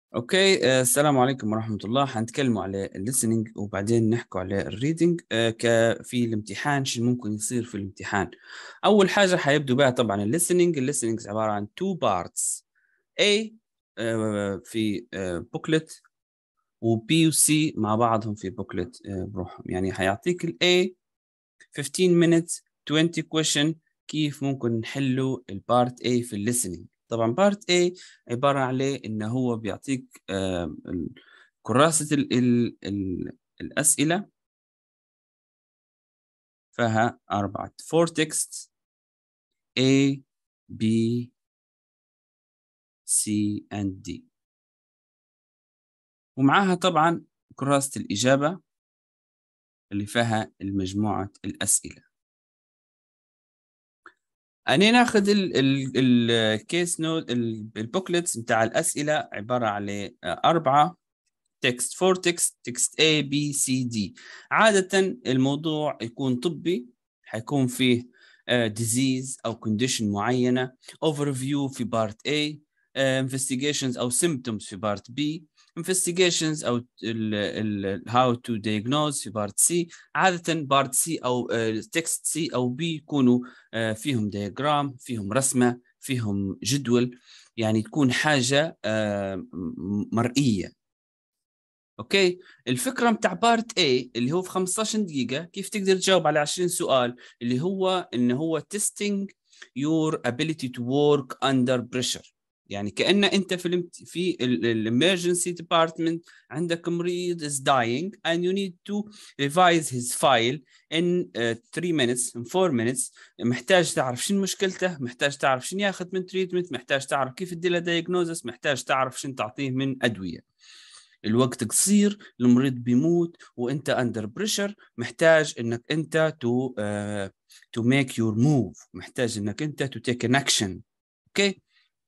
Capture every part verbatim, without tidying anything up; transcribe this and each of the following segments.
اوكي، آه، السلام عليكم ورحمة الله. حنتكلموا على الليسننج وبعدين نحكوا على الريدنج. آه، ك في الامتحان شو ممكن يصير في الامتحان. أول حاجة حيبدوا بها طبعا الليسننج. الليسننج عبارة عن two parts. A آه، في بوكلت، و B و C مع بعضهم في بوكلت بروحهم. يعني حيعطيك ال A fifteen minutes twenty question كيف ممكن نحلوا البارت A في الليسننج. طبعا بارت A عبارة عليه إنه هو بيعطيك آه، كراسة ال ال ال الأسئلة، فيها أربعة four texts A B C and D، ومعاها طبعا كراسة الإجابة اللي فيها المجموعة الأسئلة. أنا ناخذ الكيس نوت البوكلتس بتاع الأسئلة، عبارة على آه، أربعة تكست فور تكست تكست A B C D. عادة الموضوع يكون طبي، حيكون فيه uh, disease أو condition معينة. overview في part A، uh, investigations أو symptoms في part B، investigations أو ال ال how to diagnose في part C. عادة part C أو uh, text C أو B يكونوا uh, فيهم diagram، فيهم رسمة، فيهم جدول، يعني تكون حاجة uh, مرئية. اوكي، الفكره متاع بارت A اللي هو في خمسطعش دقيقه كيف تقدر تجاوب على عشرين سؤال، اللي هو انه هو testing your ability to work under pressure. يعني كأن انت في الامت... في الامرجنسي ديبارتمنت، عندك مريض is dying and you need to revise his file in uh, three minutes in four minutes. محتاج تعرف شنو مشكلته، محتاج تعرف شنو ياخذ من تريتمنت، محتاج تعرف كيف تدير له diagnosis، محتاج تعرف شنو تعطيه من ادويه. الوقت قصير، المريض بيموت وانت اندر بريشر، محتاج انك انت تو تو ميك يور موف، محتاج انك انت تو تيك ان اكشن. اوكي،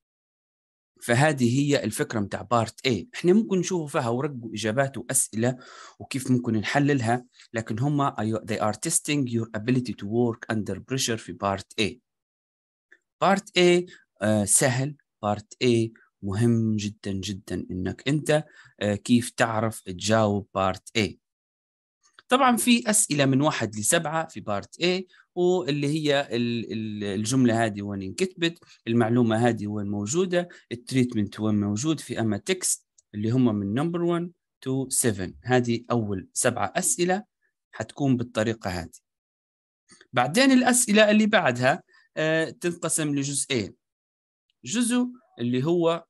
فهذه هي الفكره متاع بارت A. احنا ممكن نشوفوا فيها ورق واجابات واسئله وكيف ممكن نحللها، لكن هم they are testing your ability to work under pressure في بارت A. بارت A uh, سهل. بارت A مهم جدا جدا انك انت uh, كيف تعرف تجاوب بارت A. طبعا في اسئله من واحد لسبعه في بارت A، واللي هي الجمله هذه وين انكتبت، المعلومه هذه وين موجوده، التريتمنت وين موجود في اما تكست، اللي هم من نمبر واحد to سبعة. هذه اول سبعه اسئله حتكون بالطريقه هذه. بعدين الاسئله اللي بعدها آه تنقسم لجزئين. جزء اللي هو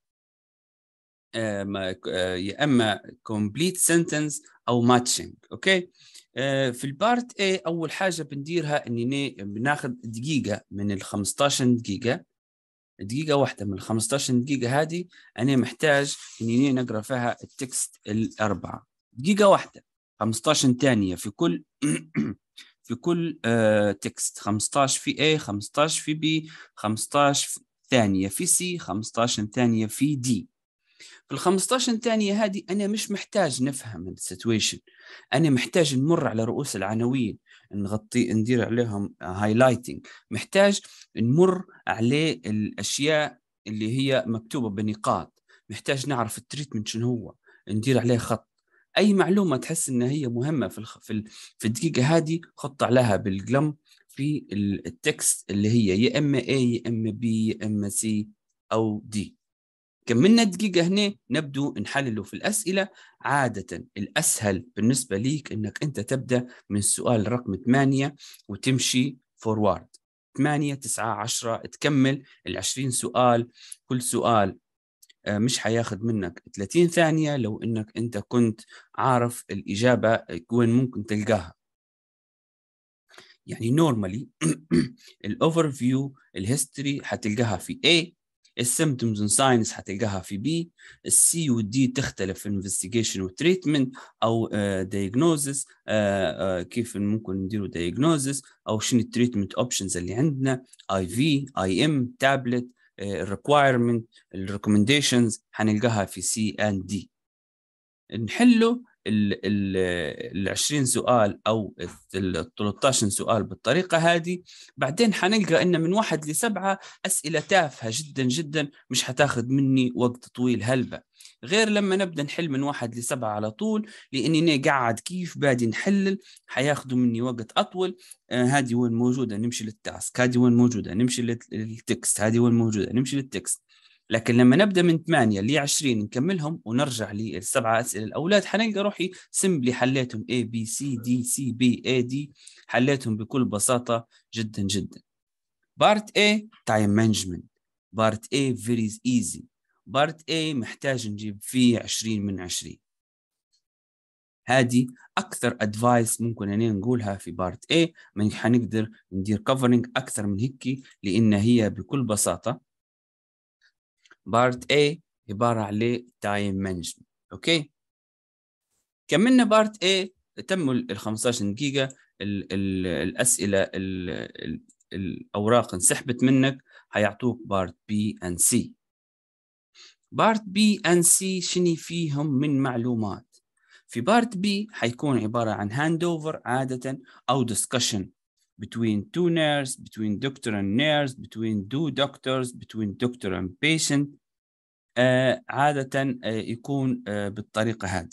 آه آه يا اما complete sentence او matching. اوكي، آه في البارت A اول حاجه بنديرها اني بناخذ دقيقه من ال خمسطعش دقيقه، دقيقه واحده من ال خمسطعش دقيقه هذه انا محتاج اني نقرا فيها التكست الاربعه. دقيقه واحده، خمسطعش ثانيه في كل في كل آه تكست، خمسطعش في A، خمسطعش في B، خمسطعش ثانيه في C، خمسطعش ثانيه في D. في ال خمسطعش ثانية هذه أنا مش محتاج نفهم السيتويشن، أنا محتاج نمر على رؤوس العناوين، نغطي ندير عليهم هايلايتنج، محتاج نمر على الأشياء اللي هي مكتوبة بنقاط، محتاج نعرف التريتمنت شنو هو، ندير عليه خط. أي معلومة تحس إن هي مهمة في الخ... في, ال... في الدقيقة هذه خط عليها بالقلم في التكست، اللي هي يا إما A يا إما B يا إما C أو D. كملنا دقيقة هنا نبدو نحلله في الأسئلة. عادة الأسهل بالنسبة ليك أنك أنت تبدأ من السؤال رقم ثمانية وتمشي فورورد، ثمانية تسعة عشرة تكمل العشرين سؤال. كل سؤال مش حياخد منك ثلاثين ثانية لو أنك أنت كنت عارف الإجابة وين ممكن تلقاها. يعني نورمالي الأوفر فيو الهيستوري حتلقاها في A، السيمتومز اند ساينز حتلقاها في بي، السي والدي تختلف في انفستيجيشن وتريتمنت او دايجنوزس، uh, uh, uh, كيف ممكن نديروا دايجنوزس او شنو التريتمنت اوبشنز اللي عندنا، اي في اي ام تابلت، الريكوايرمنت الريكومنديشنز حنلقاها في سي اند دي. نحله ال عشرين سؤال أو ال ثلاثة عشر سؤال بالطريقة هذه، بعدين حنلقى إن من واحد لسبعة أسئلة تافهة جدا جدا مش حتاخد مني وقت طويل هلبة، غير لما نبدأ نحل من واحد لسبعة على طول، لأني قاعد كيف بادي نحلل حياخدوا مني وقت أطول. آه هذه وين موجودة نمشي للتاسك، هذه وين موجودة نمشي للتكست، هذه وين موجودة نمشي للتكست. لكن لما نبدأ من ثمانية ل عشرين نكملهم ونرجع للسبعة أسئلة الأولاد، حنلقى روحي سمبلي حليتهم A B C D C B A D، حليتهم بكل بساطة جدا جدا. بارت A time management، بارت A very easy، بارت A محتاج نجيب فيه عشرين من عشرين. هذه أكثر أدفايس ممكن أن نقولها في بارت A، من حنقدر ندير كفرنج أكثر من هيك، لأن هي بكل بساطة بارت A عبارة على تايم مانجمنت. أوكي، كملنا بارت A، تم ال خمسة عشر دقيقة، ال ال الأسئلة ال ال الأوراق انسحبت منك، هيعطوك بارت B and C. بارت B and C شني فيهم من معلومات؟ في بارت B حيكون عبارة عن هاند اوفر عادة، أو discussion between two nurse, between doctor and nurse, between two doctors, between doctor and patient. آه عادة آه يكون آه بالطريقة هذه.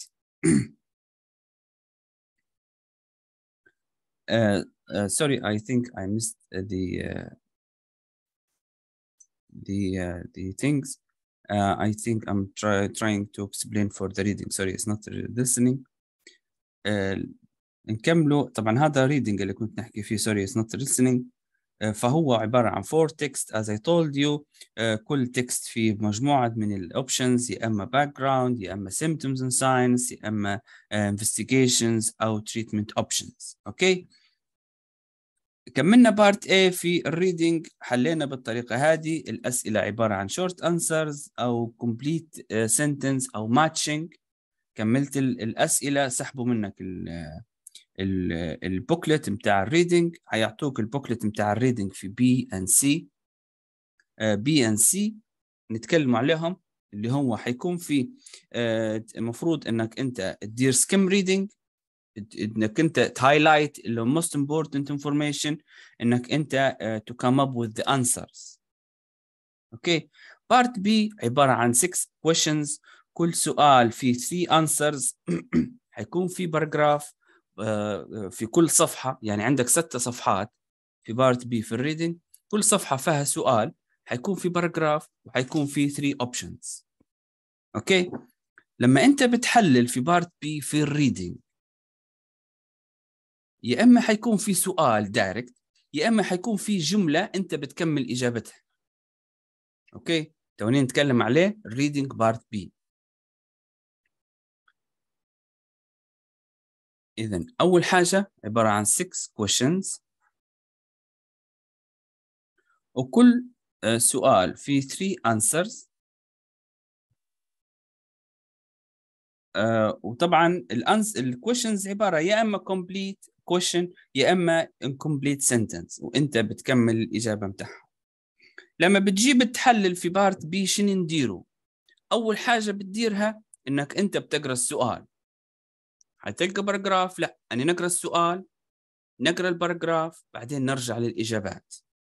uh, uh, sorry, I think I missed the uh, the uh, the things. Uh, I think I'm try, trying to explain for the reading. Sorry, it's not listening. uh, نكمله. طبعا هذا reading اللي كنت نحكي فيه. Sorry, it's not listening. uh, فهو عبارة عن four text as I told you. uh, كل text فيه مجموعة من الأوبشنز، يا إما background، يا إما symptoms and signs، يا إما uh, investigations أو treatment options. أوكي okay? كملنا بارت A في الريدنج، حلينا بالطريقة هذه. الأسئلة عبارة عن short answers أو complete sentence أو matching. كملت الأسئلة، سحبوا منك البوكلت متاع الريدنج، هيعطوك البوكلت متاع الريدنج في B and C. B and C نتكلم عليهم، اللي هو حيكون في المفروض انك انت تدير سكيم ريدنج، انك انت تهايلايت اللي most important information، انك انت uh, to come up with the answers. اوكي. بارت بي عبارة عن six questions، كل سؤال فيه three answers. حيكون في باراجراف uh, في كل صفحة، يعني عندك ست صفحات في بارت بي في الريدنج، كل صفحة فيها سؤال، حيكون في باراجراف وحيكون في three options. اوكي. لما انت بتحلل في بارت بي في الريدنج، يا اما حيكون في سؤال دايركت، يا اما حيكون في جمله انت بتكمل اجابتها. اوكي، توني نتكلم عليه reading part B. اذا اول حاجه عباره عن six questions، وكل سؤال فيه three answers. آه وطبعا الانس الكويشنز عباره يا اما complete question يا اما incomplete sentence، وانت بتكمل الاجابه بتاعها. لما بتجيب تحلل في بارت بي شنو نديره؟ اول حاجه بتديرها انك انت بتقرا السؤال، هتلقى باراجراف، لا انا نقرا السؤال، نقرا الباراجراف، بعدين نرجع للاجابات.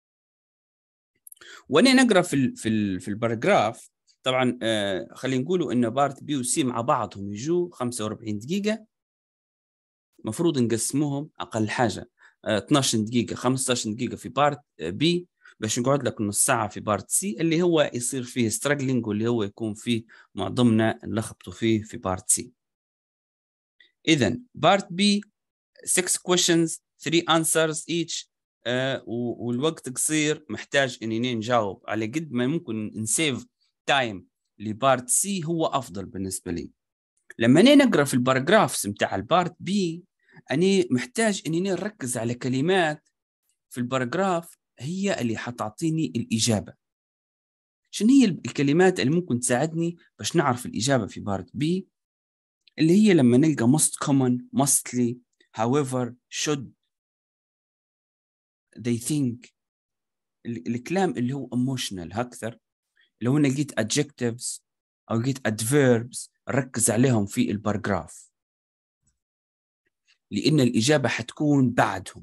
وانا نقرا في ال في ال في الباراجراف، طبعا آه خلينا نقولوا ان بارت بي وسي مع بعضهم يجوا خمسة وأربعين دقيقه، مفروض نقسموهم اقل حاجه آه اثنتي عشرة دقيقه خمسة عشر دقيقه في بارت بي، باش نقعد لك نص ساعه في بارت سي اللي هو يصير فيه ستراجلينج، واللي هو يكون فيه معظمنا نلخبطوا فيه في بارت سي. اذا بارت بي six questions three answers each. uh, والوقت قصير، محتاج اني نجاوب على قد ما ممكن نسيف تايم لبارت سي، هو افضل بالنسبه لي. لما أنا نقرا في الباراجرافز متاع البارت بي، اني محتاج اني نركز على كلمات في الباراجراف هي اللي حتعطيني الاجابه. شنو هي الكلمات اللي ممكن تساعدني باش نعرف الاجابه في بارت بي؟ اللي هي لما نلقى most common, mostly, however, should, they think، الكلام اللي هو emotional أكثر. لو أنا لقيت adjectives أو لقيت adverbs ركز عليهم في الباراجراف. لأن الإجابة حتكون بعدهم.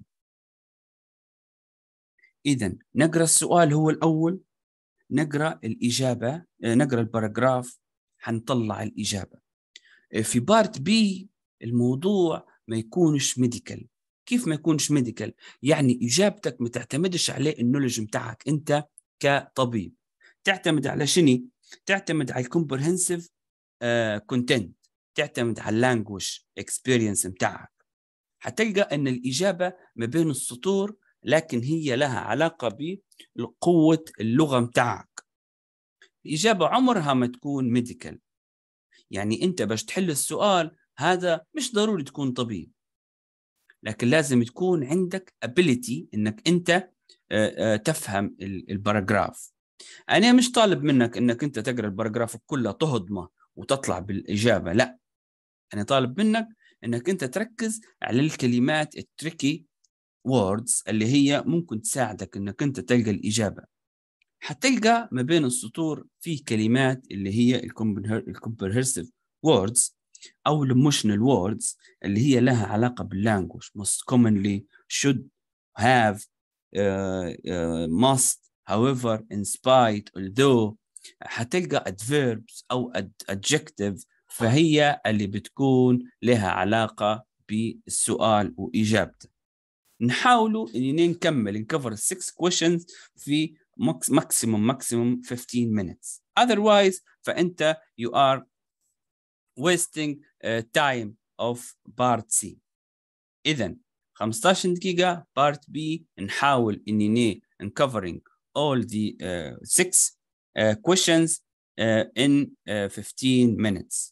إذن نقرأ السؤال هو الأول، نقرأ الإجابة، نقرأ الباراجراف، حنطلع الإجابة. في بارت بي الموضوع ما يكونش ميديكال. كيف ما يكونش ميديكال؟ يعني إجابتك ما تعتمدش على النولج متاعك أنت كطبيب، تعتمد على شنو؟ تعتمد على الكومبرهنسيف كونتنت، تعتمد على اللانجوج اكسبيرينس متاعك. حتلقى أن الإجابة ما بين السطور، لكن هي لها علاقة بقوة اللغة متاعك. الإجابة عمرها ما تكون ميديكال. يعني أنت باش تحل السؤال هذا مش ضروري تكون طبيب، لكن لازم تكون عندك ability إنك أنت تفهم الباراجراف. أنا مش طالب منك إنك أنت تقرأ الباراجراف كله تهضمه وتطلع بالإجابة، لا، أنا طالب منك إنك أنت تركز على الكلمات التريكي words اللي هي ممكن تساعدك إنك أنت تلقى الإجابة. حتلقى ما بين السطور في كلمات اللي هي الكومبرهنسيف words أو emotional words اللي هي لها علاقة باللانجوج. most commonly should, have, uh, uh, must, however, in spite, although. حتلقى adverbs أو adjective، فهي اللي بتكون لها علاقة بالسؤال وإجابته. نحاولوا إننا نكمل نكفر six questions في maximum maximum fifteen minutes. Otherwise فأنت you are wasting uh, time of part C. إذن خمسطعش دقيقة part B نحاول إننا uncovering all the uh, six uh, questions uh, in uh, fifteen minutes.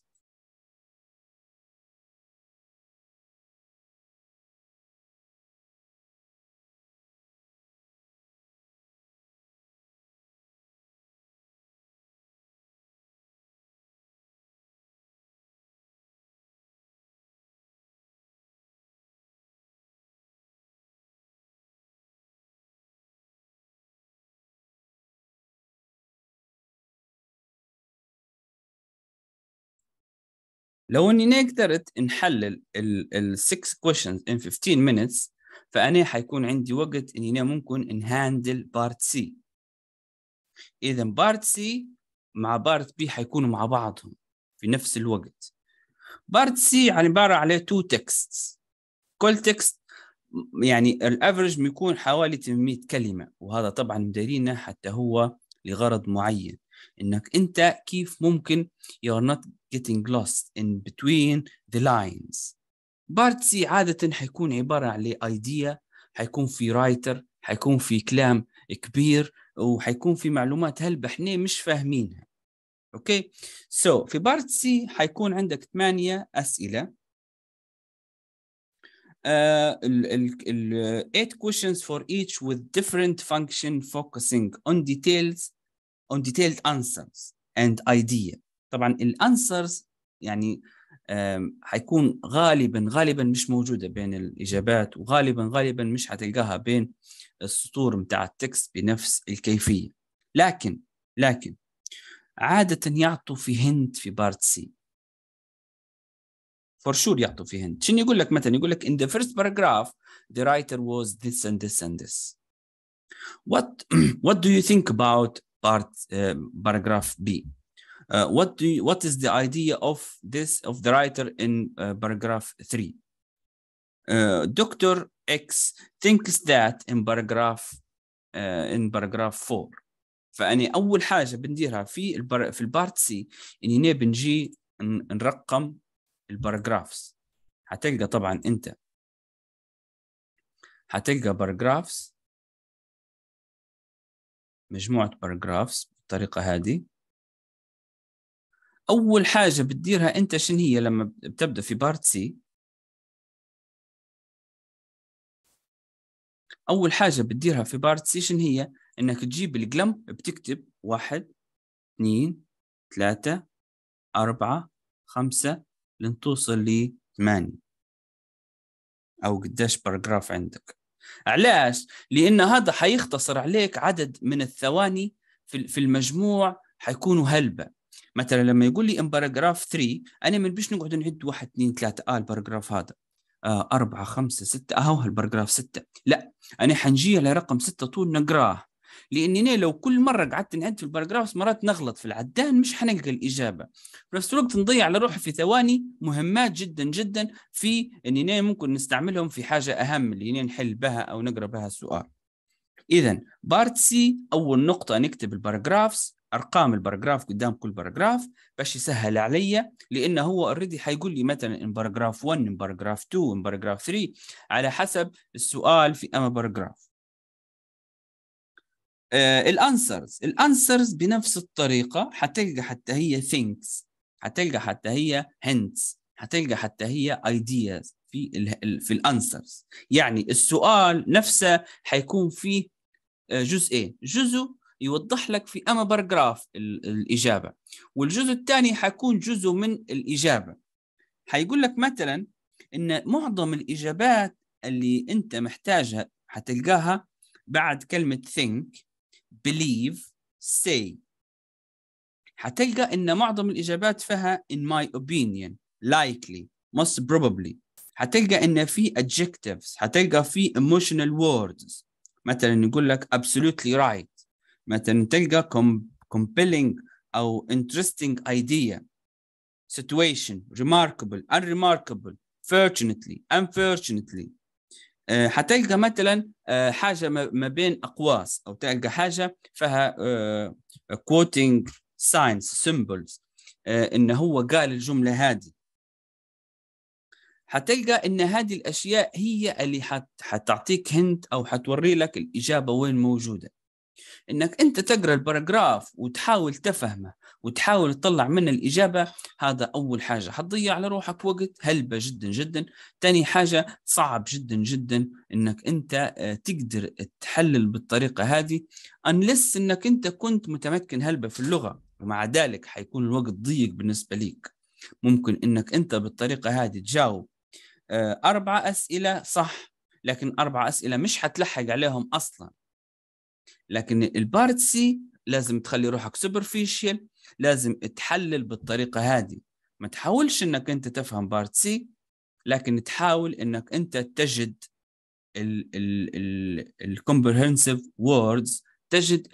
لو اني قدرت نحلل ال six questions in fifteen minutes، فأنا حيكون عندي وقت اني ممكن نهاندل بارت سي. اذا بارت سي مع بارت بي حيكونوا مع بعضهم في نفس الوقت. بارت سي عبارة عليه two texts، كل تكست يعني الافرج بيكون حوالي ثمانمائة كلمة، وهذا طبعا مديرينه حتى هو لغرض معين، انك انت كيف ممكن you're not getting lost in between the lines. بارت سي عادة حيكون عبارة عن ايديا، حيكون في رايتر، حيكون في كلام كبير، وحيكون في معلومات هلبة احنا مش فاهمينها. اوكي سو so, في بارت سي حيكون عندك ثمانية أسئلة. Uh, ال, ال, ال, eight questions for each with different function focusing on details on detailed answers and idea. طبعا الانسرز يعني حيكون غالبا غالبا مش موجودة بين الإجابات، وغالبا غالبا مش هتلقاها بين السطور متاع التكست بنفس الكيفية، لكن لكن عادة يعطوا في هنت في بارت سي for sure. يعطوا في هنت. شنو يقول لك؟ مثلا يقول لك in the first paragraph the writer was this and this and this. what what do you think about part uh, paragraph B? Uh, what do you, what is the idea of this of the writer in uh, paragraph three? Uh, Doctor X thinks that in paragraph uh, in paragraph four. فأني أول حاجة بنديرها في البر... في البارت سي إني بنجي نرقم الباراجرافز. هتلقى طبعا أنت هتلقى باراجرافز، مجموعة باراجرافز بالطريقة هذه. أول حاجة بتديرها أنت شن هي لما بتبدأ في بارت سي؟ أول حاجة بتديرها في بارت سي شن هي؟ إنك تجيب القلم بتكتب واحد اثنين ثلاثة أربعة خمسة لين توصل لثمانية أو قداش باراجراف عندك. علاش؟ لأن هذا حيختصر عليك عدد من الثواني في المجموع حيكونوا هلبة. مثلا لما يقول لي ان باراجراف ثلاثة، أنا من بيش نقعد نعد واحد اثنين ثلاثة آه الباراجراف هذا آه أربعة خمسة ستة أهو هالباراجراف ستة. لا، أنا حنجي على رقم ستة طول نقراه، لأننا لو كل مرة قعدت نعد في الباراجراف مرات نغلط في العدان مش حنلقى الإجابة، في نفس الوقت نضيع على روحي في ثواني مهمات جدا جدا في أننا ممكن نستعملهم في حاجة أهم اللي هنا نحل بها أو نقرأ بها السؤال. إذن بارت سي أول نقطة نكتب الباراجرافز، أرقام الباراجراف قدام كل باراجراف باش يسهل علي، لأنه هو اوريدي حيقول لي مثلا إن باراجراف واحد، إن باراجراف اثنين، إن باراجراف ثلاثة على حسب السؤال في أما باراجراف. آه الانسرز الانسرز بنفس الطريقة حتلقى حتى هي thinks، حتلقى حتى هي hints، حتلقى حتى هي ideas في ال في الانسرز. يعني السؤال نفسه حيكون فيه جزئين، جزء يوضح لك في أما باراجراف الإجابة، والجزء الثاني حيكون جزء من الإجابة. حيقول لك مثلا إن معظم الإجابات اللي أنت محتاجها حتلقاها بعد كلمة think، believe، say. حتلقى إن معظم الإجابات فيها in my opinion، likely، most probably. حتلقى إن في adjectives، حتلقى في emotional words، مثلا يقول لك absolutely right، مثلا تلقى compelling أو interesting idea، situation، remarkable، unremarkable، fortunately، unfortunately. أه حتلقى مثلا أه حاجة ما بين أقواس، أو تلقى حاجة فيها أه quoting signs symbols، أه إنه هو قال الجملة هذه. حتلقى إن هذه الأشياء هي اللي حت حتعطيك هنت أو حتوري لك الإجابة وين موجودة. إنك أنت تقرأ الباراجراف وتحاول تفهمه وتحاول تطلع منه الإجابة، هذا أول حاجة حتضيع على روحك وقت هلبة جدا جدا. تاني حاجة صعب جدا جدا إنك أنت تقدر تحلل بالطريقة هذه unless إنك أنت كنت متمكن هلبة في اللغة، ومع ذلك حيكون الوقت ضيق بالنسبة ليك. ممكن إنك أنت بالطريقة هذه تجاوب أربع أسئلة صح، لكن أربع أسئلة مش حتلحق عليهم أصلا. لكن البارت سي لازم تخلي روحك سوبرفيشال، لازم تحلل بالطريقة هذه. ما تحاولش انك انت تفهم بارت سي، لكن تحاول انك انت تجد الكومبرهنسيف ووردز، تجد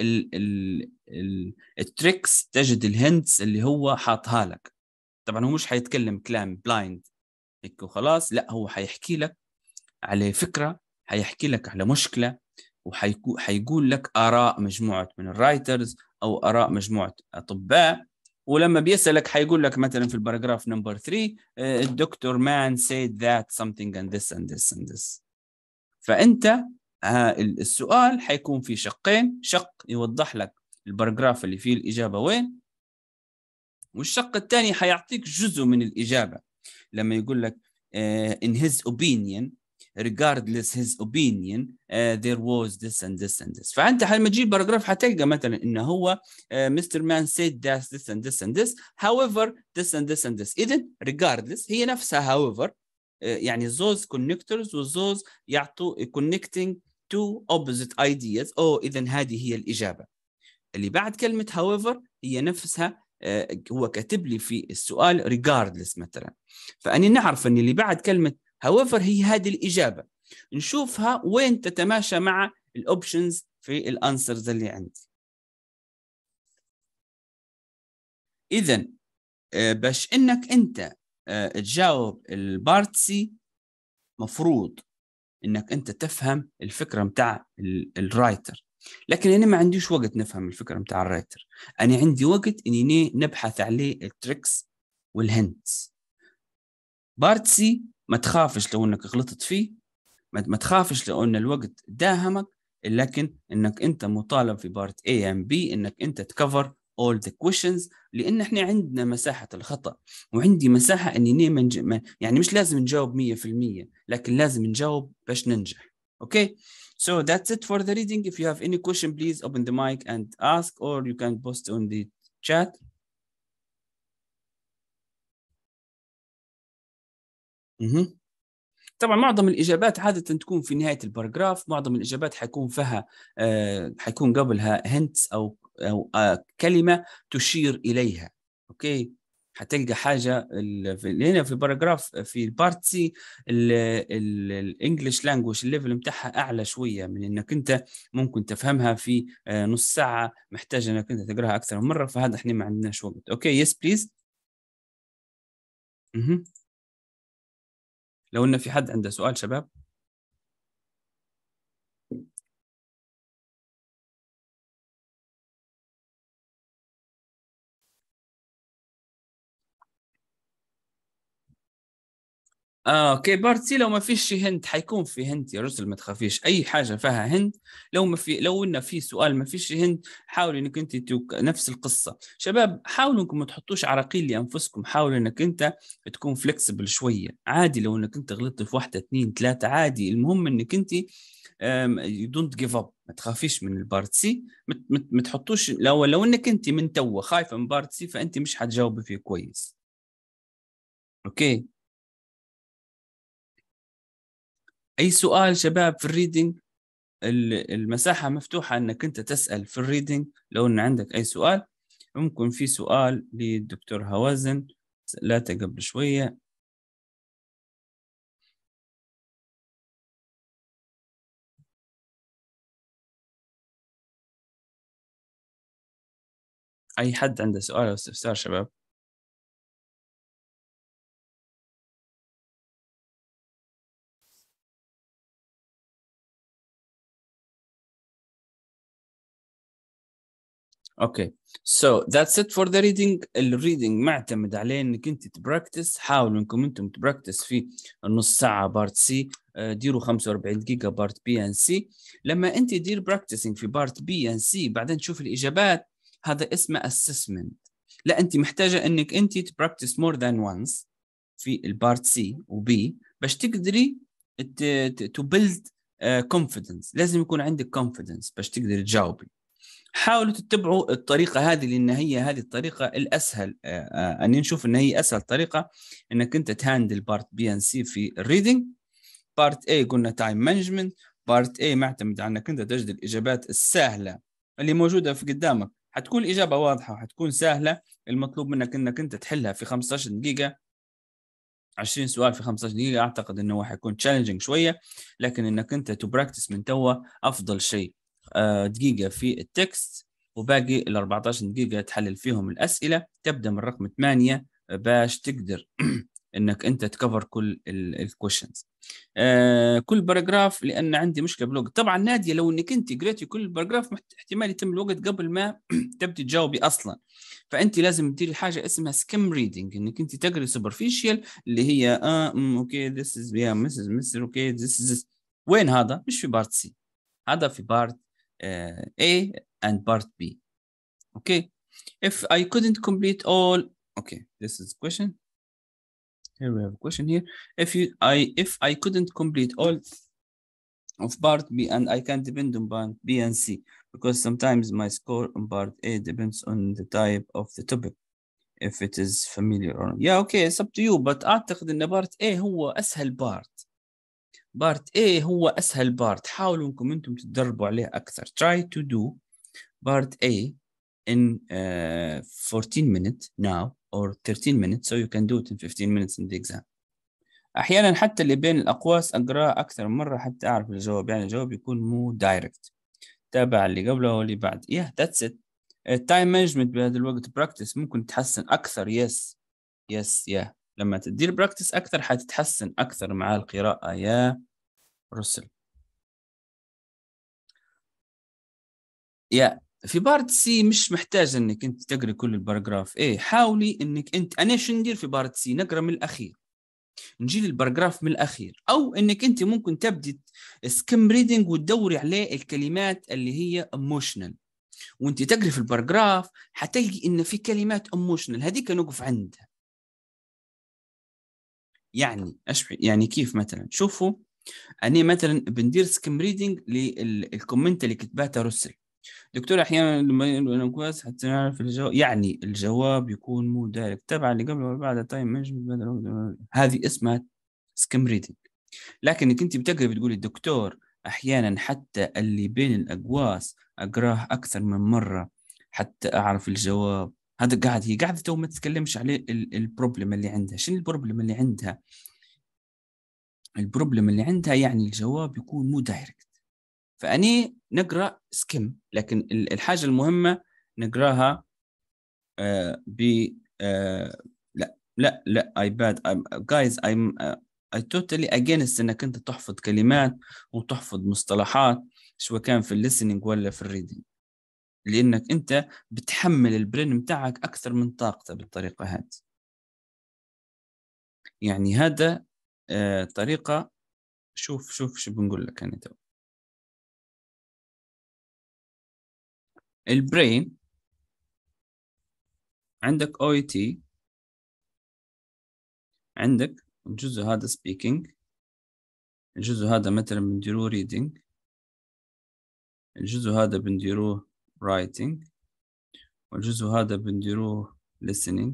التريكس، تجد الهنتس اللي هو حاطها لك. طبعا هو مش حيتكلم كلام بلايند هيك وخلاص، لا هو حيحكي لك على فكرة، حيحكي لك على مشكلة، وحيقول لك آراء مجموعة من الرايترز أو آراء مجموعة أطباء. ولما بيسألك حيقول لك مثلا في الباراجراف نمبر ثلاثة الدكتور مان said that something and this and this and this. فأنت السؤال حيكون في شقين، شق يوضح لك الباراجراف اللي فيه الإجابة وين، والشق الثاني حيعطيك جزء من الإجابة. لما يقول لك uh, in his opinion regardless his opinion uh, there was this and this and this. فأنت لما تجيب باراجراف حتلقى مثلا إنه هو مستر مان said that this and this and this however this and this and this. إذن regardless هي نفسها however، uh, يعني those connectors و those يعطوا connecting two opposite ideas. أو إذن هذه هي الإجابة. اللي بعد كلمة however هي نفسها هو كاتب لي في السؤال regardless مثلا، فأني نعرف أن اللي بعد كلمة however هي هذه الإجابة، نشوفها وين تتماشى مع الأوبشنز في الأنسرز اللي عندي. إذن باش إنك أنت تجاوب البارت سي مفروض إنك أنت تفهم الفكرة متاع الرايتر، لكن أنا ما عنديش وقت نفهم الفكرة متاع الرايتر. أنا عندي وقت إني نبحث عليه التريكس والهنتس. بارت سي ما تخافش لو إنك غلطت فيه، ما تخافش لو إن الوقت داهمك، لكن إنك أنت مطالب في بارت A and B إنك أنت تكفر all the questions، لأن إحنا عندنا مساحة الخطأ، وعندي مساحة إني من يعني مش لازم نجاوب مية في المية، لكن لازم نجاوب باش ننجح. Okay, so that's it for the reading. If you have any question, please open the mic and ask, or you can post on the chat. mm-hmm. طبعا معظم الإجابات عادة تكون في نهاية الباراجراف، معظم الإجابات حيكون فيها آه حيكون قبلها hints أو, أو آه كلمة تشير إليها. أوكي، حتلقى حاجه هنا في باراجراف في البارت سي الانجليش لانجويج الليفل بتاعها اعلى شويه من انك انت ممكن تفهمها في نص ساعه، محتاج انك انت تقراها اكثر من مره، فهذا احنا ما عندناش وقت. اوكي يس بليز. لو ان في حد عنده سؤال شباب. اه اوكي بارت سي لو ما فيش هنت حيكون في هنت يا رسل، ما تخافيش اي حاجه فيها هنت. لو ما في لو انه في سؤال ما فيش هنت، حاولوا انك انت توك... نفس القصه شباب، حاولوا انكم ما تحطوش عراقيل لانفسكم، حاولوا انك انت تكون فلكسبل شويه. عادي لو انك انت غلطت في واحده اثنين ثلاثه عادي، المهم انك انت يو دونت جيف اب، ما تخافيش من البارت سي. ما تحطوش لو لو انك انت من تو خايفه من بارت سي فانت مش حتجاوبي فيه كويس. اوكي اي سؤال شباب في الريدنج، المساحة مفتوحة انك انت تسأل في الريدنج لو ان عندك اي سؤال. ممكن في سؤال للدكتور هوازن سألاته قبل شوية. اي حد عنده سؤال او استفسار شباب؟ اوكي سو ذاتس ات فور ذا ريدنج. الريدنج معتمد عليه انك انت تبراكتس، حاولوا انكم انتم تبراكتس في النص ساعه بارت سي، ديروا خمسة وأربعين دقيقه بارت بي ان سي. لما انت دير براكتسنج في بارت بي ان سي بعدين تشوف الاجابات، هذا اسمه اسسمنت. لا انت محتاجه انك انت تبراكتس مور ذان وانس في البارت سي وبي باش تقدري تو بيلد كونفيدنس. لازم يكون عندك كونفيدنس باش تقدري تجاوبي. حاولوا تتبعوا الطريقة هذه لأن هي هذه الطريقة الأسهل. أني نشوف أن هي أسهل طريقة أنك أنت تهاندل بارت بي أن سي في الريدنج. بارت A قلنا تايم مانجمنت. بارت A معتمد على أنك أنت تجد الإجابات السهلة اللي موجودة في قدامك، حتكون الإجابة واضحة وحتكون سهلة. المطلوب منك أنك أنت تحلها في خمسة عشر دقيقة. عشرين سؤال في خمسة عشر دقيقة أعتقد أنه حيكون تشالنجينج شوية، لكن أنك أنت تبراكتس من توا أفضل شيء. دقيقة في التكست وباقي ال أربعة عشر دقيقة تحلل فيهم الأسئلة. تبدأ من رقم ثمانية باش تقدر انك انت تكفر كل الكويشنز. آه كل باراجراف، لان عندي مشكله بالوقت طبعا ناديه، لو انك انت قريتي كل باراجراف احتمال يتم الوقت قبل ما تبدي تجاوبي اصلا. فانت لازم تديري حاجه اسمها سكيم ريدنج، انك انت تقري سوبرفيشال اللي هي اه اوكي ذس از يا مسز مستر اوكي ذس از. وين هذا؟ مش في بارت سي، هذا في بارت uh, A and part B. Okay. If I couldn't complete all, okay, this is a question. Here we have a question here. If you, I, if I couldn't complete all of part B and I can depend on part B and C because sometimes my score on part A depends on the type of the topic if it is familiar or not. Yeah, okay, it's up to you. But أعتقد إن part A هو أسهل part. part A هو أسهل part. حاولوا إنكم أنتم تتدربوا عليه أكثر. Try to do part A in uh, fourteen minutes now or thirteen minutes so you can do it in fifteen minutes in the exam. احيانا حتى اللي بين الاقواس اقراه اكثر من مره حتى اعرف الجواب، يعني الجواب يكون مو دايركت. تابع اللي قبله واللي بعد. yeah that's it. التايم مانجمنت بهذا الوقت براكتس ممكن تحسن اكثر. يس يس يا لما تدير براكتس اكثر حتتحسن اكثر مع القراءه يا رسل. يا في بارت سي مش محتاج انك انت تقري كل الباراجراف. ايه حاولي انك انت، انا شو ندير في بارت سي؟ نقرا من الاخير، نجي للباراجراف من الاخير، او انك انت ممكن تبدي سكيم ريدنج وتدوري عليه الكلمات اللي هي ايموشنال، وانت تقري في الباراجراف حتلقي ان في كلمات ايموشنال هذيك نوقف عندها. يعني اشبه يعني كيف مثلا شوفوا، انا مثلا بندير سكيم ريدنج للكومنت اللي كتباتها رسل دكتور احيانا لما كويس حتى نعرف الجواب، يعني الجواب يكون مو دايركت تبع اللي قبل وبعد تايم مانجمنت. هذه اسمها سكيم ريدنج. لكنك انت بتقري بتقولي الدكتور احيانا حتى اللي بين الاقواس اقراه اكثر من مره حتى اعرف الجواب. هذا قاعد هي قاعدة تو ما تتكلمش عليه البروبلم اللي عندها. شنو البروبلم اللي عندها؟ البروبلم اللي عندها يعني الجواب يكون مو دايركت. فأني نقرأ سكيم، لكن الحاجة المهمة نقراها آه ب آه لا لا لا ايباد جايز I'm uh, I totally against انك انت تحفظ كلمات وتحفظ مصطلحات سواء كان في الليسننج ولا في الريدنج، لانك انت بتحمل البرين بتاعك اكثر من طاقته بالطريقة هذه. يعني هذا آه طريقة. شوف شوف شو بنقول لك أنا تو. البرين عندك او اي تي، عندك الجزء هذا speaking، الجزء هذا مثلا بنديروه reading، الجزء هذا بنديروه writing، والجزء هذا بنديروه listening.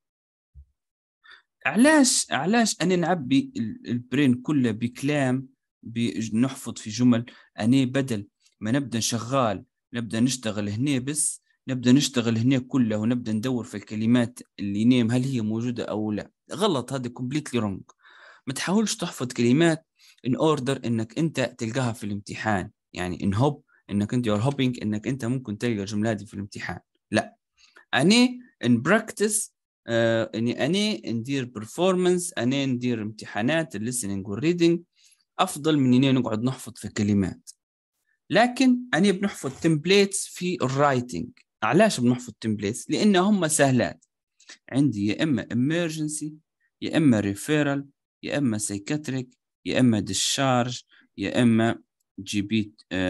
علاش علاش أنا نعبي البرين كله بكلام بنحفظ في جمل؟ أنا بدل ما نبدأ شغال نبدأ نشتغل هنا، بس نبدأ نشتغل هنا كله ونبدأ ندور في الكلمات اللي نيم هل هي موجودة أو لا. غلط، هذا completely wrong. ما تحاولش تحفظ كلمات in order إنك أنت تلقاها في الامتحان، يعني in hope إنك أنت you're hoping إنك أنت ممكن تلقى الجملة دي في الامتحان. لا، أني in practice آه اني اني ندير performance، اني ندير امتحانات الليسننج والريدنج افضل من اني نقعد نحفظ في كلمات. لكن اني بنحفظ تمبليتس في الرايتنج. علاش بنحفظ تمبليتس؟ لان هم سهلات. عندي يا اما emergency، يا اما referral، يا اما psychiatric، يا اما discharge، يا اما جي بي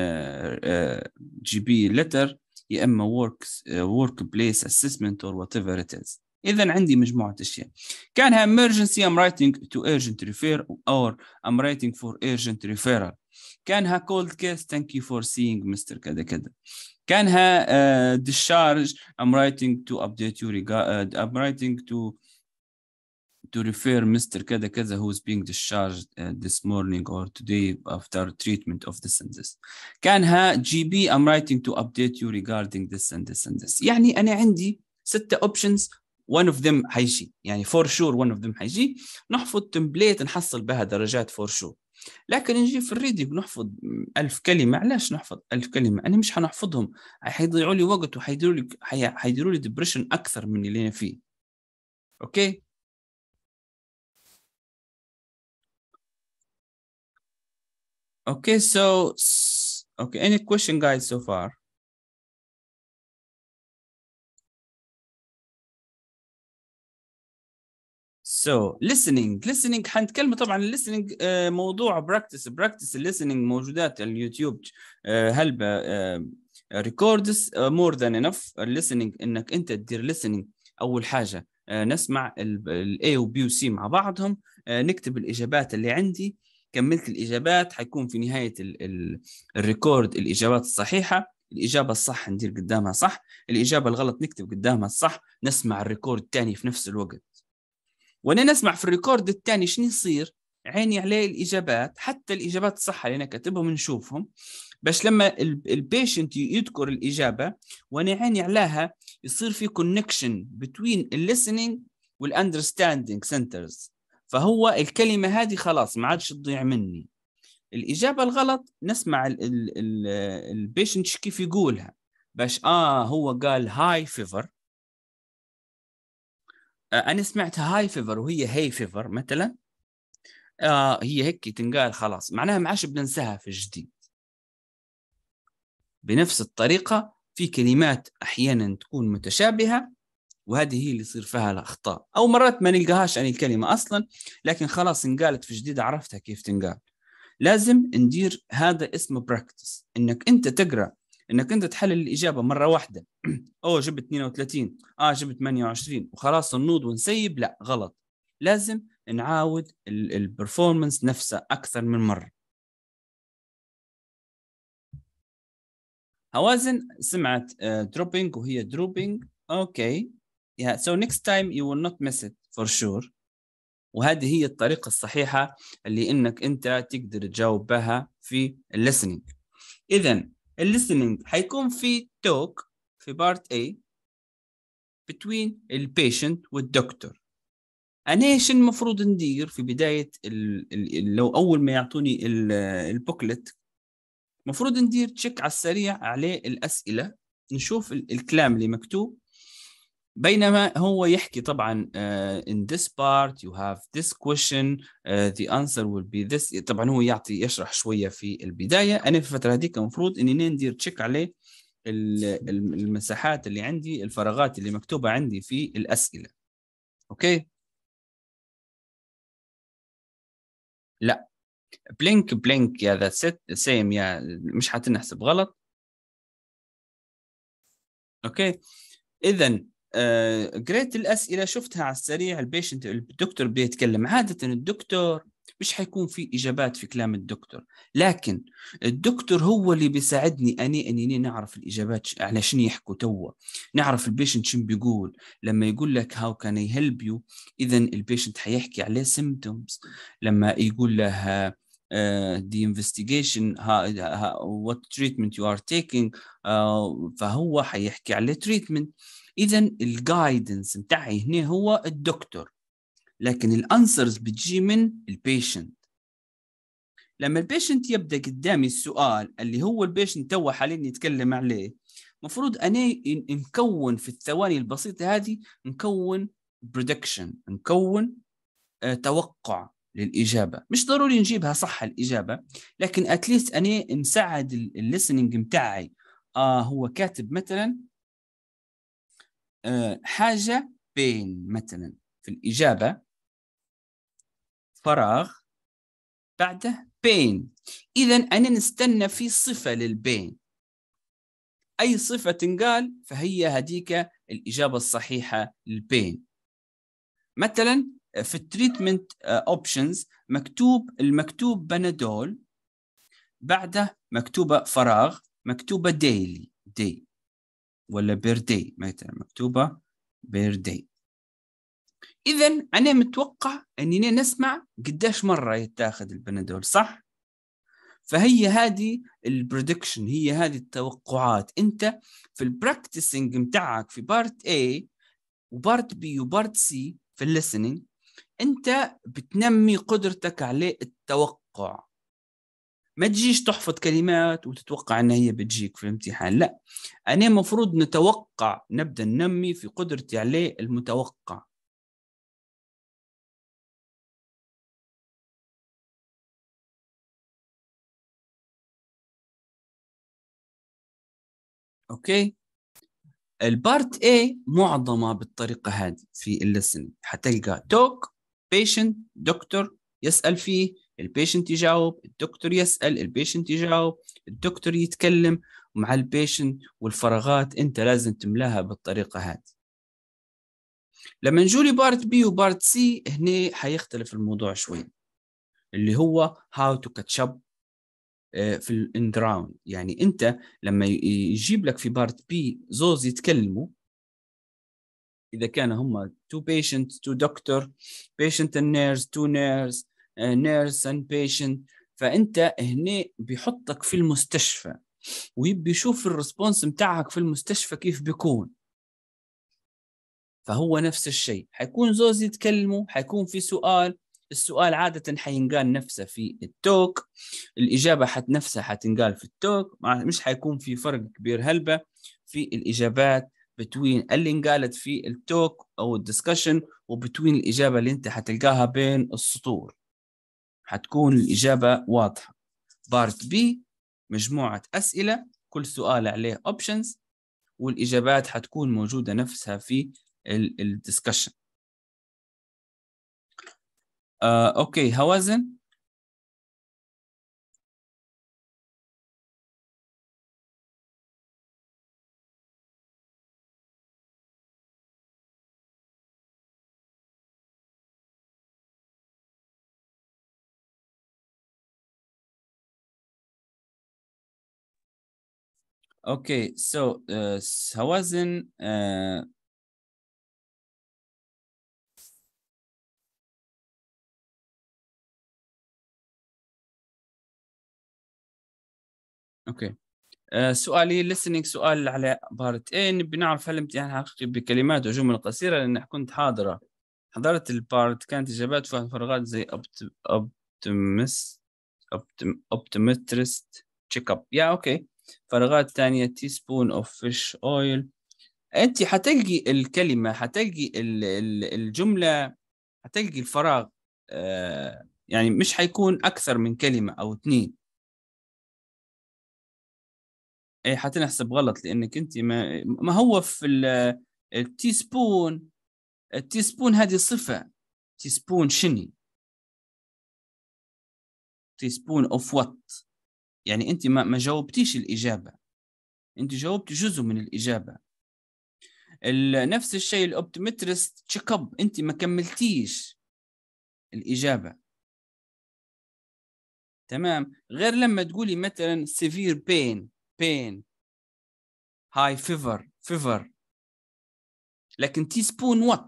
جي بي letter، يا اما works uh, workplace assessment or whatever it is. إذا عندي مجموعة أشياء. كانها emergency I'm writing to urgent refer or I'm writing for urgent referral. كانها cold case thank you for seeing mister كذا كذا. كانها uh, discharge I'm writing to update you regard uh, I'm writing to to refer mister كذا كذا who is being discharged uh, this morning or today after treatment of this and this. كانها جي بي I'm writing to update you regarding this and this and this. يعني أنا عندي ستة options one of them حيجي، يعني for sure one of them حيجي. نحفظ تمبليت نحصل بها درجات for sure. لكن نجي في الريدنج نحفظ ألف كلمة. علاش نحفظ ألف كلمة؟ أنا مش حنحفظهم، حيضيعوا لي وقت وحيديروا لي حيديروا لي ديبريشن أكثر من اللي أنا فيه. أوكي. Okay, so okay, any question guys so far? So listening listening حنتكلم طبعا listening uh, موضوع براكتس براكتس listening موجودات على اليوتيوب uh, هلبة uh, records uh, more than enough. listening انك انت تدير listening. اول حاجة uh, نسمع ال A و B و C مع بعضهم، uh, نكتب الاجابات اللي عندي. كملت الاجابات حيكون في نهاية الريكورد الاجابات الصحيحة. الإجابة الصح ندير قدامها صح، الإجابة الغلط نكتب قدامها الصح. نسمع الريكورد الثاني في نفس الوقت. وانا نسمع في الريكورد الثاني شنو يصير، عيني عليه الاجابات، حتى الاجابات الصح اللي انا كاتبهم نشوفهم. باش لما البيشنت يذكر الاجابه وانا عيني عليها يصير في كونكشن بين الليسننج والاندرستاندينج سنترز. فهو الكلمه هذه خلاص ما عادش تضيع مني. الاجابه الغلط نسمع البيشنت كيف يقولها، باش اه هو قال هاي فيفر، أنا سمعتها هاي فيفر وهي هي فيفر مثلا. آه هي هيك تنقال خلاص، معناها ما عادش بننساها في الجديد. بنفس الطريقة في كلمات أحيانا تكون متشابهة، وهذه هي اللي يصير فيها الأخطاء. أو مرات ما نلقاهاش عن الكلمة أصلا، لكن خلاص انقالت في جديد عرفتها كيف تنقال. لازم ندير هذا اسمه براكتس، إنك أنت تقرأ، إنك أنت تحلل الإجابة مرة واحدة. أوه جبت اثنين وثلاثين، آه جبت ثمانية وعشرين وخلاص النوض ونسيب. لا غلط، لازم نعاود البرفورمانس نفسه أكثر من مرة. هوازن سمعت uh, dropping وهي dropping. okay yeah so next time you will not miss it for sure. وهذه هي الطريقة الصحيحة اللي إنك أنت تقدر تجاوب بها في listening. إذن listening حيكون في talk في part A، between البيشنت والدكتور. أنا إيش المفروض ندير في بداية ال ال لو أول ما يعطوني البوكلت، مفروض ندير تشيك على السريع عليه الأسئلة، نشوف الكلام اللي مكتوب، بينما هو يحكي طبعا uh, in this part you have this question uh, the answer will be this. طبعا هو يعطي يشرح شوية في البداية. أنا في الفترة هذيك المفروض إني ندير تشيك عليه المساحات اللي عندي، الفراغات اللي مكتوبة عندي في الأسئلة. أوكي؟ لا، بلينك بلينك يا ذا ست سيم يا مش حتنحسب غلط. اوكي، اذا آه قريت الاسئله، شفتها على السريع. البيشنت الدكتور بيتكلم، عاده الدكتور مش حيكون في اجابات في كلام الدكتور، لكن الدكتور هو اللي بيساعدني اني اني نعرف الاجابات على شنو يحكوا توا، نعرف البيشنت شنو بيقول. لما يقول لك هاو كان اي هيلب يو، اذا البيشنت حيحكي عليه سيمبتومز. لما يقول له Uh, the investigation how, how, what treatment you are taking uh, فهو حيحكي على treatment. إذا الجايدنس متاعي هنا هو الدكتور، لكن الانسرز بتجي من البيشنت. لما البيشنت يبدأ قدامي السؤال اللي هو البيشنت تو حاليا يتكلم عليه، مفروض أنا نكون في الثواني البسيطة هذه نكون prediction، نكون uh, توقع للإجابة. مش ضروري نجيبها صح الإجابة، لكن أتليست أنا نساعد الليسننج متاعي. آه هو كاتب مثلا آه حاجة بين مثلا في الإجابة فراغ بعده بين، إذا أنا نستنى في صفة للبين، أي صفة تنقال فهي هديك الإجابة الصحيحة للبين. مثلا في التريتمنت اوبشنز مكتوب المكتوب بنادول، بعده مكتوبة فراغ مكتوبة ديلي دي ولا بيردي، مثلا مكتوبة بيردي. إذن أنا متوقع أننا نسمع قداش مرة يتاخذ البنادول، صح؟ فهي هذه البريدكشن، هي هذه التوقعات. أنت في البراكتسنج متاعك في بارت A وبارت B وبارت C في الليسننج، أنت بتنمي قدرتك على التوقع. ما تجيش تحفظ كلمات وتتوقع أنها هي بتجيك في الامتحان، لا، أنا مفروض نتوقع، نبدأ ننمي في قدرتي على المتوقع. أوكي، البارت A معظمة بالطريقة هذه في الليسننج، حتلقى توك بيشنت دكتور يسأل فيه، البيشنت يجاوب، الدكتور يسأل، البيشنت يجاوب، الدكتور يتكلم مع البيشنت، والفراغات انت لازم تملاها بالطريقة هذه. لما نجولي بارت بي وبارت سي هنا حيختلف الموضوع شوي، اللي هو how to catch up في الاند راوند. يعني انت لما يجيب لك في بارت بي زوز يتكلموا، اذا كان هم two patients two doctor patient and nurse two nurse uh, nurse and patient، فانت هنا بيحطك في المستشفى ويبي يشوف الريسبونس متاعك في المستشفى كيف بيكون. فهو نفس الشيء، حيكون زوز يتكلموا، حيكون في سؤال، السؤال عادة حينقال نفسه في التوك، الإجابة حت نفسها حتنقال في التوك، مش حيكون في فرق كبير هلبة في الإجابات بتوين اللي انقالت في التوك أو الدسكشن وبتوين الإجابة اللي انت حتلقاها بين السطور، حتكون الإجابة واضحة. بارت بي مجموعة أسئلة، كل سؤال عليه options، والإجابات حتكون موجودة نفسها في الدسكشن. آه، أوكي هوازن. Okay, so uh, هوازن uh, okay. آه، سؤالي listening سؤال على بارت A، نبي نعرف هل الامتحان حقيقي بكلمات وجمل قصيرة، لأن كنت حاضرة حضرت البارت كانت إجابات فيها فراغات زي optimist optometrist check up. يا أوكي. فراغات ثانية teaspoon of fish oil. أنت حتلقي الكلمة، حتلقي الجملة، حتلقي الفراغ آه يعني مش حيكون أكثر من كلمة أو اثنين. ايه حتنحسب غلط لانك انت ما, ما هو في التي سبون. التي سبون هذه صفه. تي سبون شني؟ تي سبون اوف وات؟ يعني انت ما, ما جاوبتيش الاجابه، انت جاوبتي جزء من الاجابه. نفس الشيء الاوبتومترست تشيك اب، انت ما كملتيش الاجابه. تمام. غير لما تقولي مثلا سيفير بين بين هاي فيفر فيفر، لكن تي سبون وات.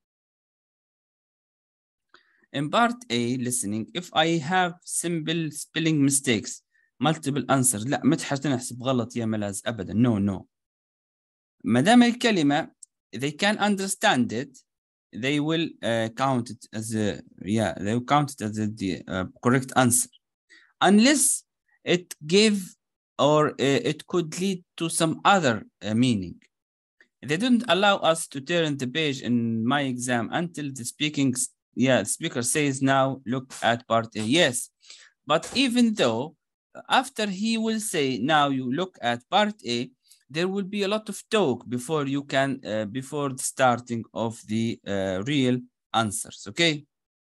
In part A listening, if I have simple spelling mistakes, multiple answers، لا ما تحتاج نحسب غلط يا ملاز أبدا. no no. ما دام الكلمة they can understand it, they will uh, count it as a yeah they will count it as a, the uh, correct answer, unless it give or uh, it could lead to some other uh, meaning. They didn't allow us to turn the page in my exam until the speaking yeah speaker says now look at part A. Yes, but even though after he will say now you look at part A, there will be a lot of talk before you can uh, before the starting of the uh, real answers. Okay,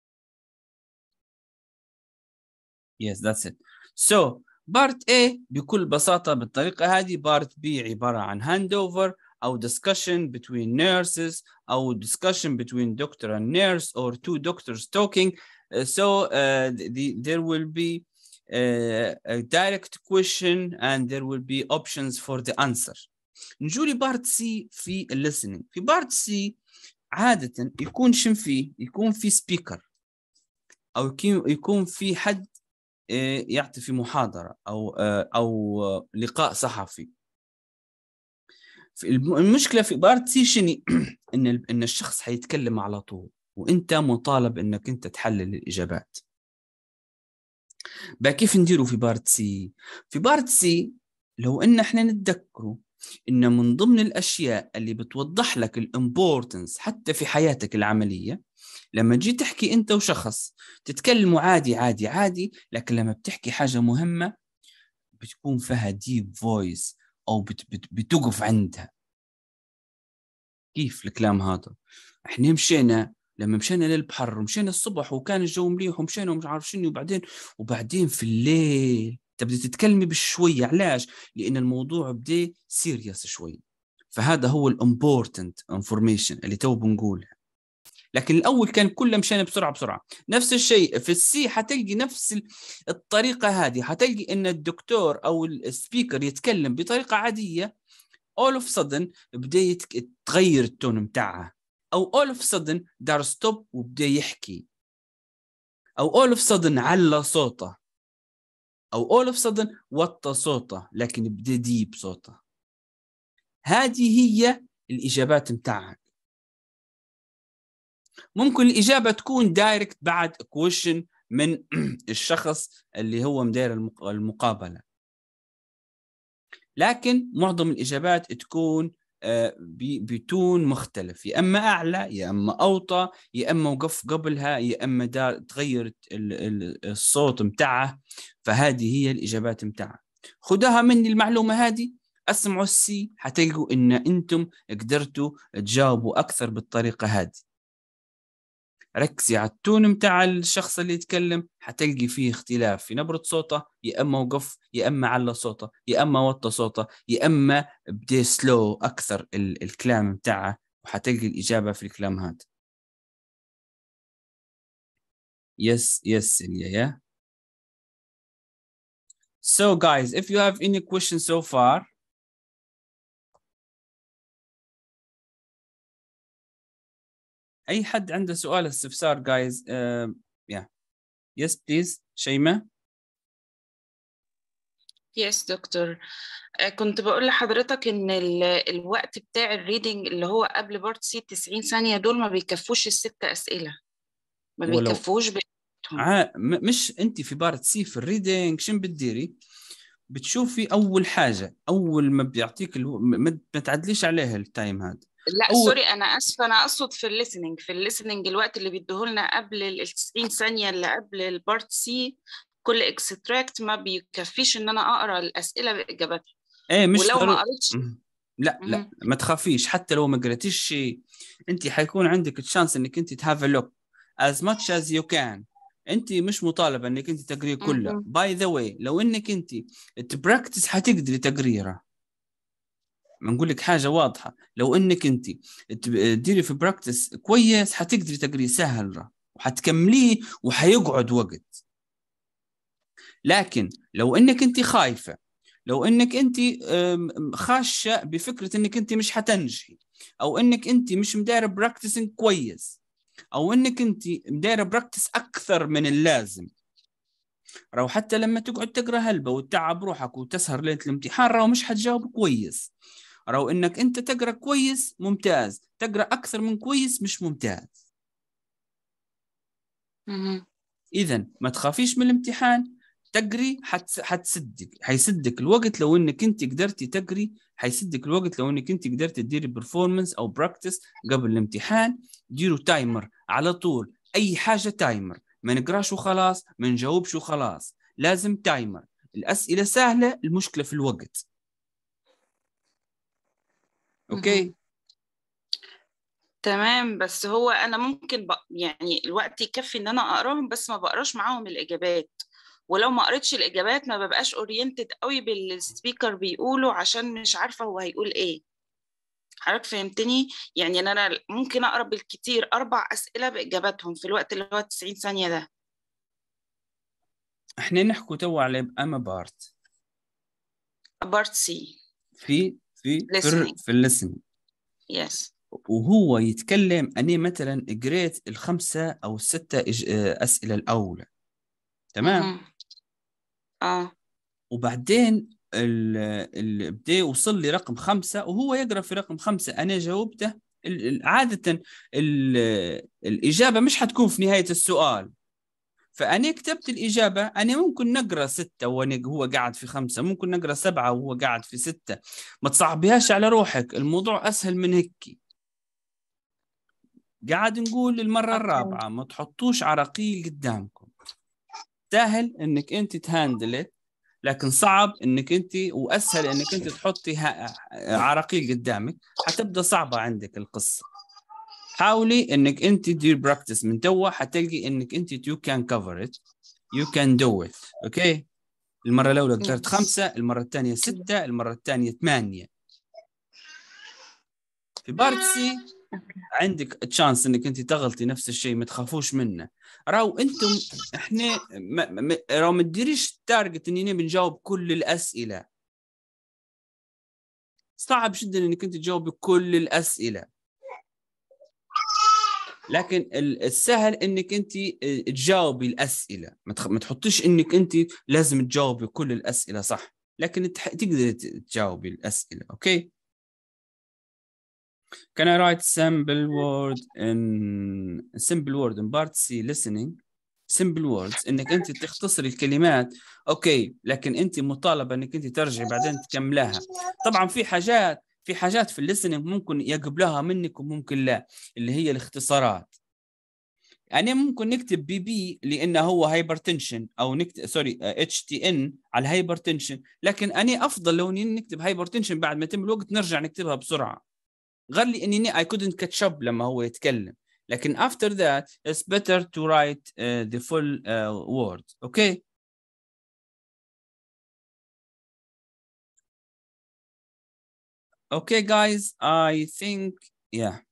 yes that's it. So part A بكل بساطة بالطريقة هذه. part B عبارة عن handover أو discussion between nurses أو discussion between doctor and nurse or two doctors talking. Uh, so uh, the, there will be uh, a direct question and there will be options for the answer. نجولي بارت سي في listening. في بارت سي عادة يكون شن فيه؟ يكون في speaker أو يكون في حد يعطي في محاضرة أو أو لقاء صحفي. المشكلة في بارت سي شني؟ إن إن الشخص حيتكلم على طول وأنت مطالب إنك أنت تحلل الإجابات. بقى كيف نديروا في بارت سي؟ في بارت سي لو إن إحنا نتذكروا إن من ضمن الأشياء اللي بتوضح لك الامبورتنس حتى في حياتك العملية، لما تجي تحكي أنت وشخص تتكلموا عادي عادي عادي، لكن لما بتحكي حاجة مهمة بتكون فيها ديب فويس أو بت بت بتقف عندها. كيف الكلام هذا؟ احنا مشينا لما مشينا للبحر ومشينا الصبح وكان الجو مليح ومشينا ومش عارف شنو، وبعدين وبعدين في الليل تبدي تتكلمي بشوية. علاش؟ لأن الموضوع بدي سيريس شوي. فهذا هو الامبورتنت انفورميشن اللي تو بنقولها. لكن الأول كان كله مشينا بسرعة بسرعة. نفس الشيء في السي حتلقي نفس الطريقة هذه، حتلقي إن الدكتور أو السبيكر يتكلم بطريقة عادية، all of a sudden بدأ يتغير التون متاعها، أو all of a sudden دار ستوب وبدأ يحكي، أو all of a sudden على صوته، أو all of a sudden وطى صوته لكن بدأ ديب صوته. هذه هي الإجابات متاعها. ممكن الإجابة تكون دايركت بعد كويشن من الشخص اللي هو مدير المقابلة، لكن معظم الإجابات تكون بتون مختلف، يا أما أعلى يا أما أوطى يا أما وقف قبلها يا أما تغير الصوت متاعه. فهذه هي الإجابات متاعها. خدها مني المعلومة هذه، أسمعوا السي حتلقوا إن أنتم قدرتوا تجاوبوا أكثر بالطريقة هذه. ركزي على التون متاع الشخص اللي يتكلم، حتلقي فيه اختلاف في نبرة صوته، يا أما وقف يا أما على صوته يا أما وطى صوته يا أما بدي سلو أكثر ال الكلام متاعه، وحتلقي الإجابة في الكلام هذا. Yes, yes, Ilya, yeah. So guys, if you have any questions so far. أي حد عنده سؤال استفسار guys. uh, yeah. Yes please شيماء. يس دكتور. كنت بقول لحضرتك ان ال- الوقت بتاع الريدنج اللي هو قبل بارت سي تسعين ثانية دول ما بيكفوش الست أسئلة، ما ولو بيكفوش بتاعتهم. ع... م- مش انت في بارت سي في الريدنج شن بتديري؟ بتشوفي اول حاجه، اول ما بيعطيك الو... ما ما تعدليش عليها التايم هذا. لا اول سوري، انا اسفه، انا اقصد في الليسننج في الليسننج الوقت اللي بيديهولنا قبل ال تسعين ثانيه اللي قبل البارت سي، كل اكستراكت ما بيكفيش ان انا اقرا الاسئله باجابتها. ايه مش ولو ما ضروري. قريتش. لا لا مهم. ما تخافيش، حتى لو ما قريتيش شيء انت حيكون عندك تشانس انك انت تهاف لوك as much as you can. انت مش مطالبه انك انت تقريه كله. مهم. باي ذا واي لو انك انت تبراكتس حتقدري تقريره. ما نقول لك حاجه واضحه، لو انك انت تديري في براكتس كويس حتقدري تقريه سهل وحتكمليه وحيقعد وقت. لكن لو انك انت خايفه، لو انك انت أم، خاشه بفكره انك انت مش حتنجحي، او انك انت مش مدايره براكتسنج كويس، او انك انت مدايره براكتس اكثر من اللازم، راو حتى لما تقعد تقرا هلبة وتتعب روحك وتسهر ليله الامتحان راو مش حتجاوب كويس. راو انك انت تقرا كويس ممتاز، تقرا اكثر من كويس مش ممتاز. مهم. اذا ما تخافيش من الامتحان، تقري حت... حتسدك، حيسدك الوقت لو انك انت قدرتي تقري، حيسدك الوقت لو انك انت قدرتي تديري برفورمانس او براكتس قبل الامتحان. ديروا تايمر على طول، اي حاجه تايمر، ما نقراش وخلاص، ما نجاوبش وخلاص، لازم تايمر. الاسئله سهله، المشكله في الوقت. مهم. اوكي. تمام، بس هو انا ممكن ب... يعني الوقت يكفي ان انا اقراهم، بس ما بقراش معاهم الاجابات. ولو ما قريتش الاجابات ما ببقاش اورينتد قوي بالسبيكر بيقوله، عشان مش عارفه هو هيقول ايه. حضرتك فهمتني؟ يعني ان انا ممكن اقرا بالكتير اربع اسئله باجاباتهم في الوقت اللي هو تسعين ثانيه ده. احنا نحكوا تو على اما بارت بارت سي. في في في ال- listening. في اللسن، يس. وهو يتكلم أني مثلا قريت الخمسة أو الستة إج- آه، أسئلة الأولى، تمام، اها. اه. وبعدين ال- ال- بدا يوصل لي رقم خمسة وهو يقرأ في رقم خمسة أنا جاوبته. ال- ال- عادة ال- الإجابة مش حتكون في نهاية السؤال، فأنا كتبت الإجابة. أنا ممكن نقرأ ستة وهو قاعد في خمسة، ممكن نقرأ سبعة وهو قاعد في ستة. ما تصعبيهاش على روحك، الموضوع أسهل من هيك. قاعد نقول للمرة اوكي. الرابعة ما تحطوش عراقيل قدامكم. سهل انك انت تهاندلت، لكن صعب انك انت، واسهل انك انت تحطي عراقيل قدامك، حتبدا صعبة عندك القصة. حاولي انك انت تدير براكتس من توا، حتلقي انك انت you can cover it, you can do it. اوكي. المرة الاولى قدرت يس. خمسة، المرة الثانية ستة، المرة الثانية ثمانية. في بارت سي عندك تشانس انك انت تغلطي نفس الشيء، ما تخافوش منه. راو انتم احنا ما ما راو ما تديريش تارجت اني نبي نجاوب كل الاسئله. صعب جدا انك انت تجاوبي كل الاسئله، لكن السهل انك انت تجاوبي الاسئله. ما تخ... ما تحطيش انك انت لازم تجاوبي كل الاسئله صح، لكن تقدري تجاوبي الاسئله. اوكي. Can I write simple word in simple word in part C listening? simple words انك انت تختصري الكلمات. اوكي، لكن انت مطالبه انك انت ترجعي بعدين تكملها. طبعا في حاجات في حاجات في الليسننج ممكن يقبلها منك وممكن لا، اللي هي الاختصارات. يعني ممكن نكتب بي بي لانه هو هايبرتنشن، او نكتب سوري اتش تي ان على هايبرتنشن، لكن انا افضل لو نكتب هايبرتنشن بعد ما يتم الوقت نرجع نكتبها بسرعه. غير لي اني I couldn't catch up لما هو يتكلم، لكن after that it's better to write uh, the full uh, word. okay. okay guys, I think yeah